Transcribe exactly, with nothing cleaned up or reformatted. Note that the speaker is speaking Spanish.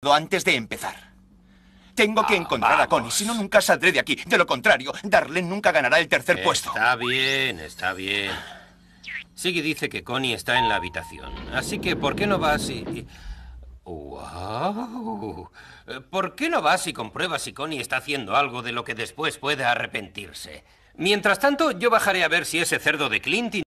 antes de empezar. Tengo que Ah, encontrar a Connie, vamos. si no nunca saldré de aquí. De lo contrario, Darlene nunca ganará el tercer puesto. Está bien, está bien. Siggy dice que Connie está en la habitación. Así que, ¿por qué no vas y... y- ¡Wow! ¿Por qué no vas y compruebas si Connie está haciendo algo de lo que después pueda arrepentirse? Mientras tanto, yo bajaré a ver si ese cerdo de Clint...